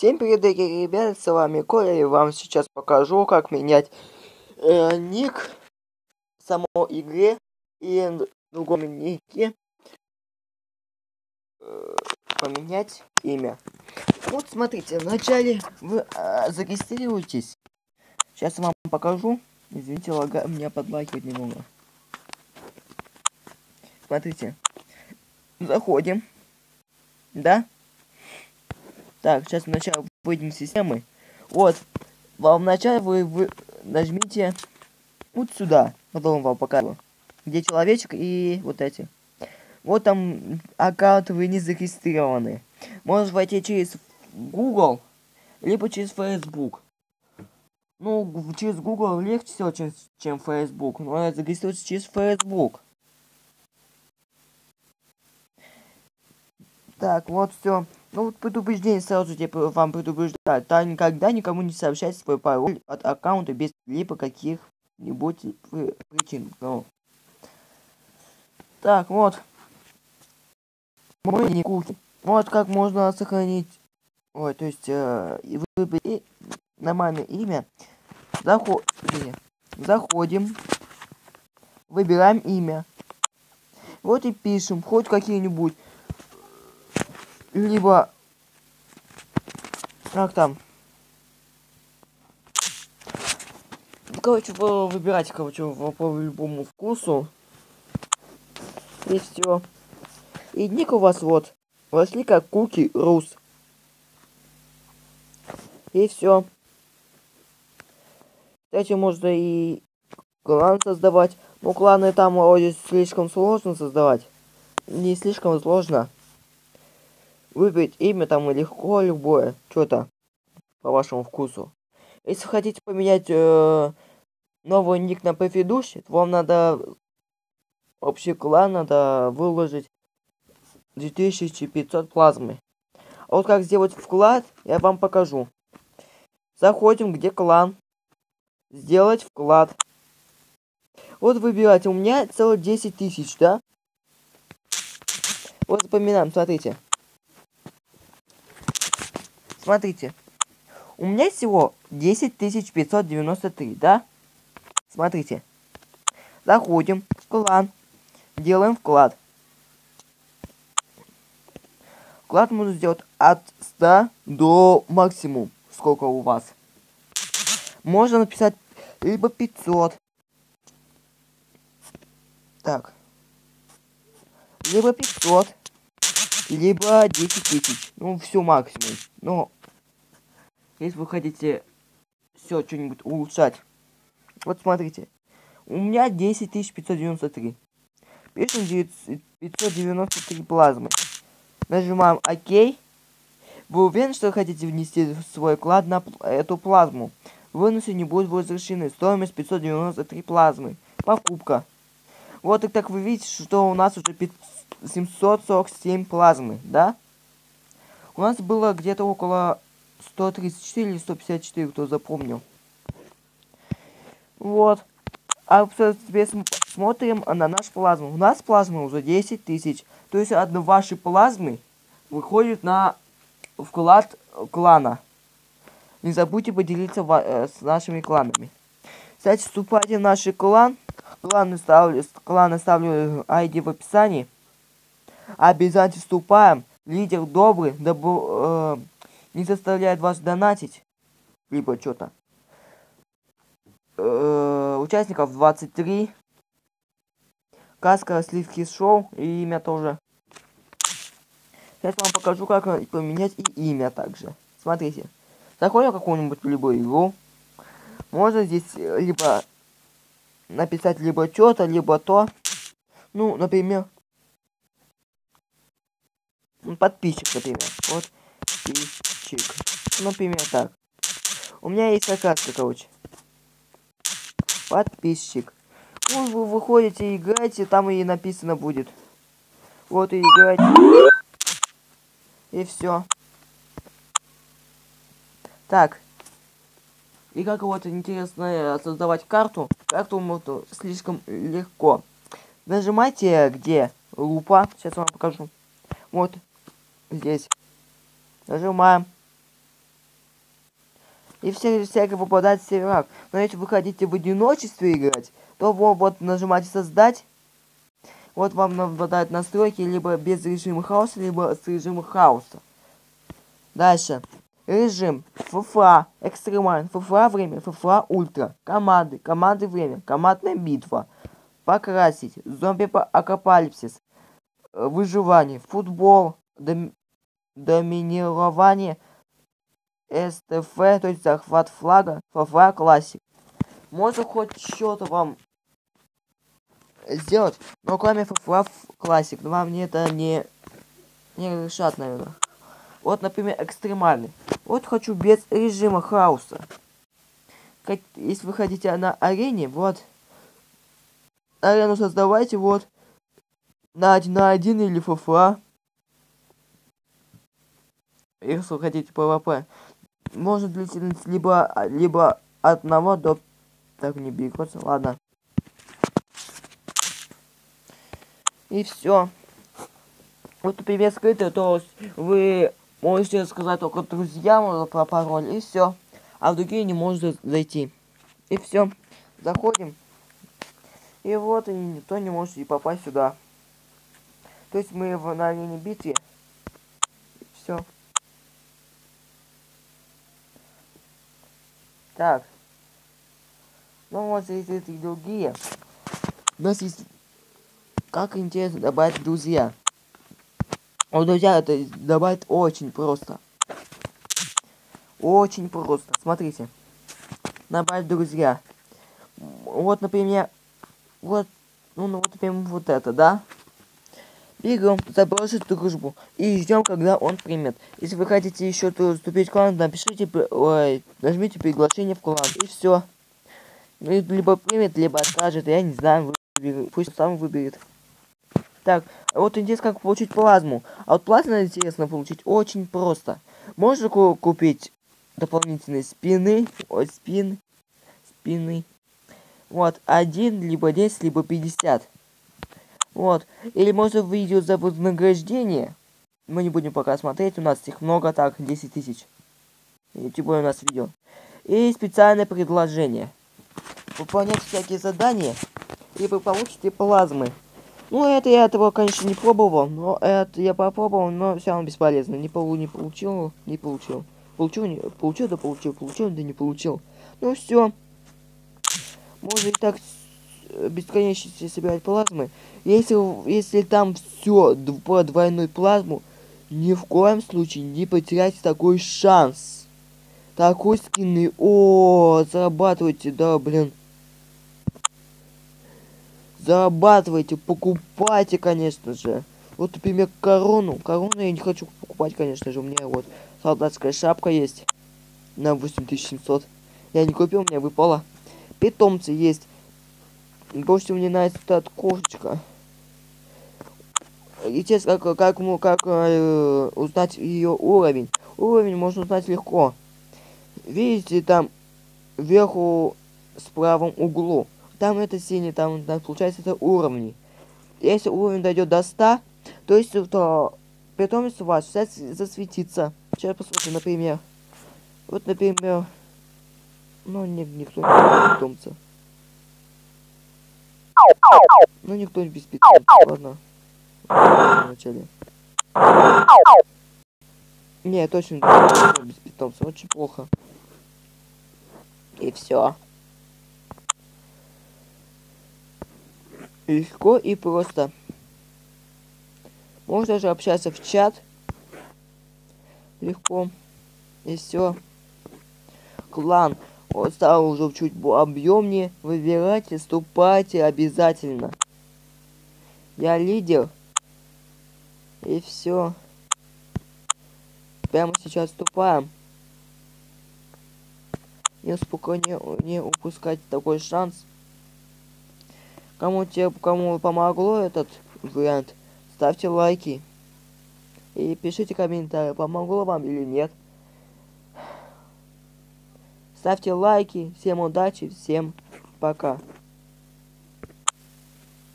Всем привет, дорогие ребята, с вами Коля, и вам сейчас покажу, как менять ник в самой игре и в другом нике поменять имя. Вот смотрите, вначале вы зарегистрируйтесь. Сейчас я вам покажу. Извините, меня подлагивает немного. Смотрите. Заходим. Да? Так, сейчас вначале выйдем из системы. Вот. Вам вначале вы нажмите вот сюда. Потом вам покажу. Где человечек и вот эти. Вот там аккаунт вы не зарегистрированы. Можно войти через Google, либо через Facebook. Ну, через Google легче всего, чем Facebook. Но я зарегистрируюсь через Facebook. Так, вот все. Ну вот предупреждение сразу типа вам предупреждают. Да, никогда никому не сообщайте свой пароль от аккаунта без либо каких-нибудь причин. Ну. Так, вот. Мой не кухня. Вот как можно сохранить. Ой, то есть выбери нормальное имя. Заходим. Выбираем имя. Вот и пишем хоть какие-нибудь. Либо как там. Короче, вы выбирайте, короче, по любому вкусу. И все. И ник у вас вот. Вошли как Куки Рус. И все. Кстати, можно и клан создавать. Но кланы там вроде слишком сложно создавать. Не слишком сложно. Выбрать имя там легко, любое. Что-то по вашему вкусу. Если хотите поменять новый ник на предыдущий, то вам надо общий клан надо выложить 2500 плазмы. А вот как сделать вклад, я вам покажу. Заходим, где клан. Сделать вклад. Вот выбирайте. У меня целых 10 тысяч, да? Вот запоминаем, смотрите. Смотрите. У меня всего 10 593, да? Смотрите. Заходим в клан. Делаем вклад. Вклад можно сделать от 100 до максимум. Сколько у вас. Можно написать либо 500. Так. Либо 500. Либо 10 тысяч. Ну, все максимум. Но если вы хотите все что-нибудь улучшать. Вот смотрите. У меня 10 593. Пишем 593 плазмы. Нажимаем ОК. Вы уверены, что хотите внести свой вклад на эту плазму? Выносы не будут возвращены. Стоимость 593 плазмы. Покупка. Вот и так вы видите, что у нас уже 747 плазмы, да? У нас было где-то около 134 или 154, кто запомнил. Вот. А теперь смотрим на наш плазму. У нас плазмы уже 10 тысяч. То есть одна вашей плазмы выходит на вклад клана. Не забудьте поделиться с нашими кланами. Кстати, вступайте в наш клан. Клан оставлю ID в описании. Обязательно вступаем. Лидер добрый, не заставляет вас донатить. Либо что-то. Участников 23. Каска, сливки шоу и имя тоже. Сейчас вам покажу, как поменять и имя также. Смотрите. Заходим в какую-нибудь любую игру. Можно здесь либо написать либо что-то, либо то. Ну, например. Подписчик, например. Вот. Подписчик. Например, так. У меня есть заказка, короче. Подписчик. Ну, вы выходите, играете, там и написано будет. Вот и играете. И все. Так. И как вот интересно создавать карту. Карту можно слишком легко. Нажимайте где лупа. Сейчас вам покажу. Вот здесь. Нажимаем. И всякое попадает в сервак. Но если вы хотите в одиночестве играть, то вот нажимаете создать. Вот вам выпадают настройки либо без режима хаоса, либо с режима хаоса. Дальше. Режим. ФФА. Экстремально. ФФА время. ФФА ультра. Команды. Команды время. Командная битва. Покрасить. Зомби-апокалипсис. Выживание. Футбол. Доминирование. СТФ. То есть захват флага. ФФА классик. Можно хоть что-то вам сделать, но кроме ФФА классик. Вам мне это не решат, наверное. Вот, например, экстремальный. Вот хочу без режима хаоса. Если вы хотите на арене, вот. Арену создавайте, вот. На 1 или ФФА. Если вы хотите ПВП. Можно длительность либо от 1 до... Так, не берется, ладно. И все. Вот, например, скрытый, то вы можете сказать только друзьям про пароль, и все. А в другие не можете зайти. И все. Заходим. И вот, и никто не может и попасть сюда. То есть мы на арене битве. Все. Так. Ну вот здесь и другие. У нас есть... Как интересно добавить друзья. Вот, друзья, это добавить очень просто. Очень просто. Смотрите. Добавить друзья. Вот, например, вот, ну, вот, например, вот это, да? Берем, забросить дружбу и ждем, когда он примет. Если вы хотите еще вступить в клан, напишите, нажмите приглашение в клан, и все. Либо примет, либо откажет, я не знаю, пусть сам выберет. Так, вот интересно, как получить плазму. А вот плазму интересно получить очень просто. Можно купить дополнительные спины, спины. Вот, 1, либо 10, либо 50. Вот. Или можно в видео за вознаграждение. Мы не будем пока смотреть, у нас их много, так, 10 тысяч. Тем более у нас видео. И специальное предложение. Выполнять всякие задания, и вы получите плазмы. Ну, это я этого, конечно, не пробовал, но это я попробовал, но все равно бесполезно. Не получил. Получил, да не получил. Ну, все. Можно и так бесконечно собирать плазмы. Если там все по двойной плазму, ни в коем случае не потеряйте такой шанс. Такой скины. О, зарабатывайте, да, блин. Зарабатывайте, покупайте, конечно же. Вот, например, корону. Корону я не хочу покупать, конечно же. У меня вот солдатская шапка есть. На 8700. Я не купил, у меня выпало. Питомцы есть. Больше мне нравится эта кошечка. Естественно, как узнать ее уровень. Уровень можно узнать легко. Видите, там вверху в правом углу. Там это синий, там получается это уровни. Если уровень дойдет до 100, то есть то питомец у вас сейчас засветится. Сейчас посмотрим, например. Вот, например, ну никто не без питомца. Ну никто не без питомца, ладно. Вначале. Не, точно без питомца, очень плохо. И все. Легко и просто. Можно даже общаться в чат. Легко. И все. Клан. Он стал уже чуть объемнее. Выбирайте, вступайте обязательно. Я лидер. И все. Прямо сейчас вступаем. Не упускать такой шанс. Кому помогло этот вариант, ставьте лайки. И пишите комментарии, помогло вам или нет. Ставьте лайки. Всем удачи, всем пока.